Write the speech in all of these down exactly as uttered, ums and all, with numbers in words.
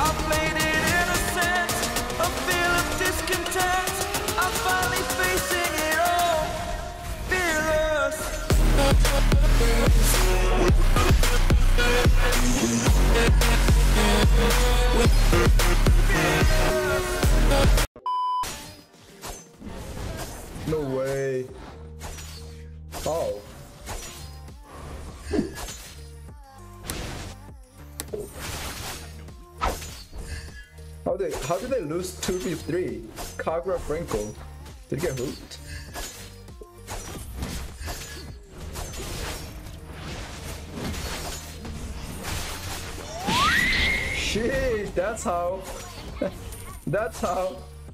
I played it innocent, a feel of discontent. I'm finally facing it all, fearless. No way. Oh. How they how did they lose two v three? Kagra Franco. Did he get hooked? Sheesh, that's how. That's how.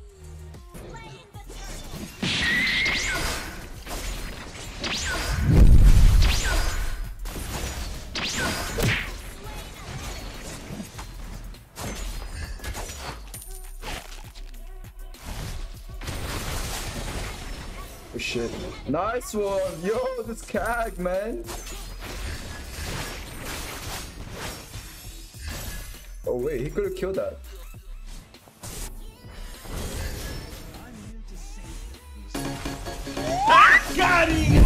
Oh shit. Nice one. Yo, this C A G, man. Oh wait, he could have killed that. I got him!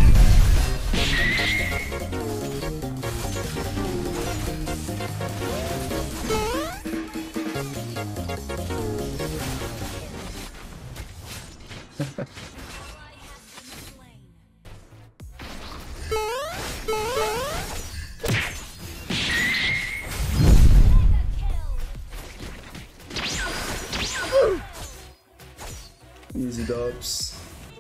Easy dubs.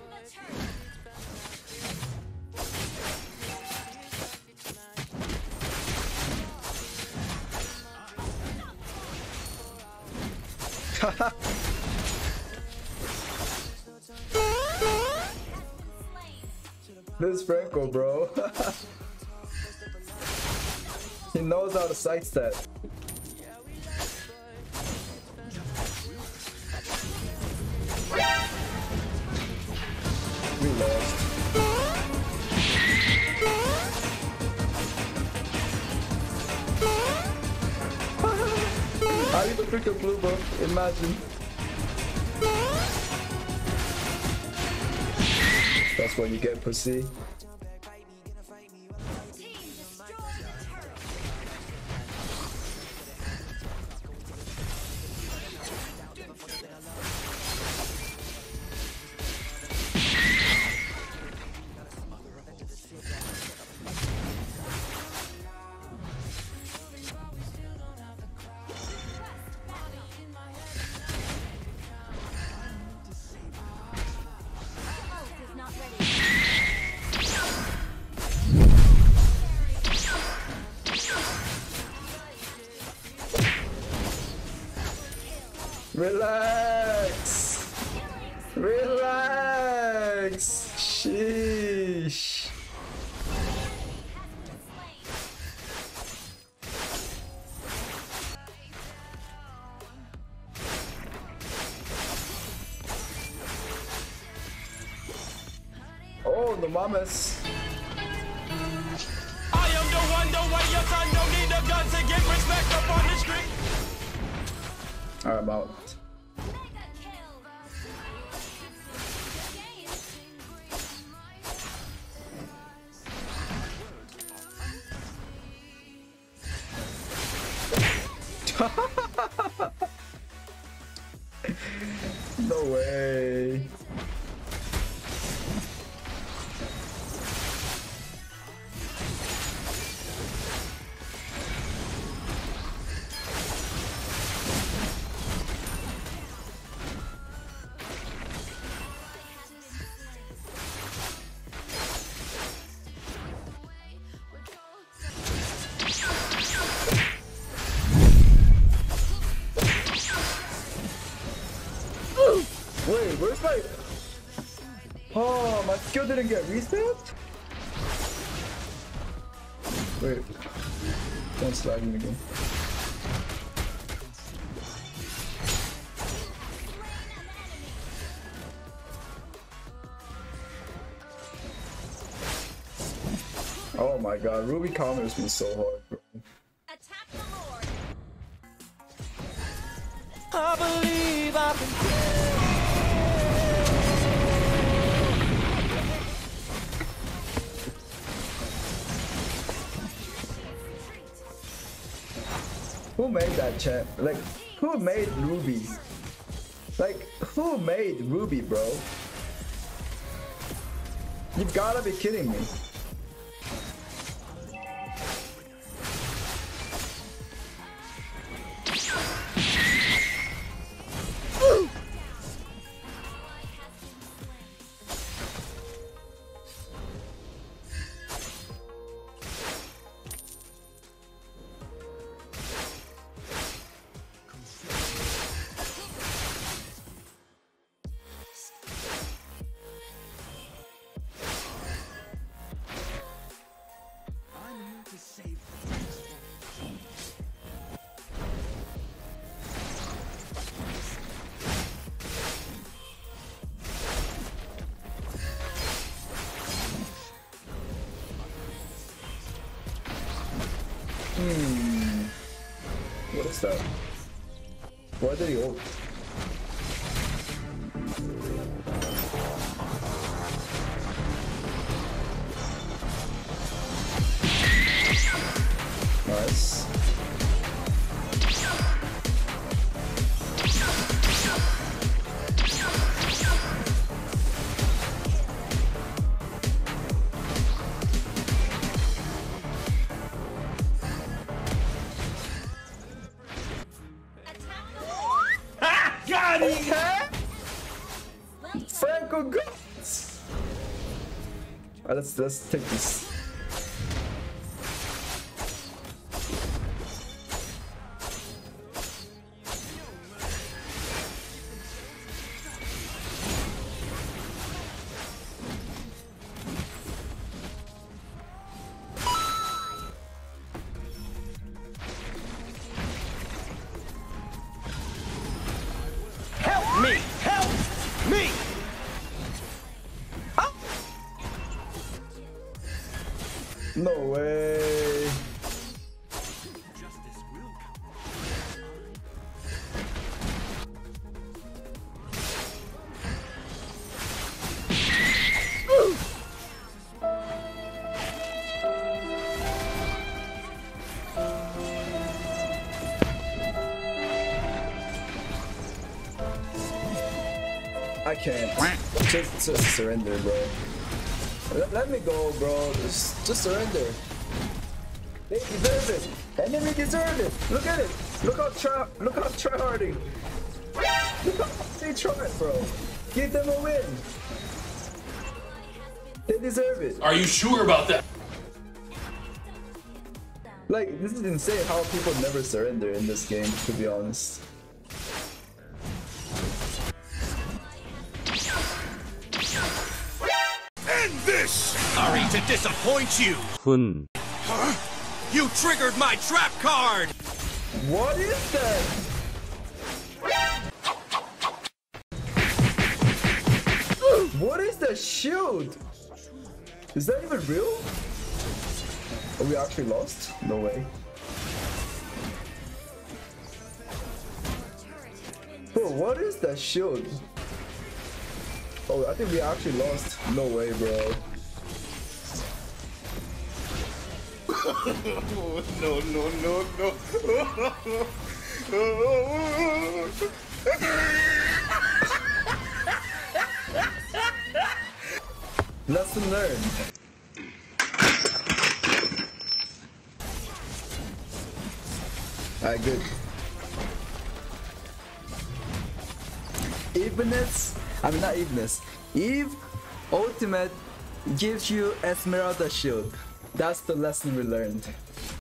This is Franco, bro. He knows how to sidestep. We lost. I even took a blue buff, imagine. That's what you get, pussy. Relax! Relax! Sheesh! Oh, the mamas! I am the one, the way your son don't need a gun to get respect up on the street. Alright, I'm out. No way. Wait, where's my... Oh, my skill didn't get reset? Wait. Don't slag me again. Oh my god, Ruby counters me so hard, bro. Attack the Lord. I believe I can. Who made that chat? Like, who made Ruby? Like, who made Ruby, bro? You gotta be kidding me. Hmm. What is that? Why did he ult? Nice. Okay. Franco goes. Alright, let's let's take this. Help me! Help me! Ah! No way. I can't. Just, just surrender, bro. Let, let me go, bro. Just, just surrender. They deserve it. Enemy deserve it. Look at it. Look how try. Look how tryharding. Look how they try, bro. Give them a win. They deserve it. Are you sure about that? Like, this is insane how people never surrender in this game, to be honest. End this! Sorry to disappoint you! Hoon. Huh? You triggered my trap card! What is that? What is the shield? Is that even real? Are we actually lost? No way. Bro, what is that shield? Oh, I think we actually lost. No way, bro. no, no, no, no. Lesson learned. Alright, good. Evenness, I mean not evenness. Eve Ultimate gives you Esmeralda shield. That's the lesson we learned.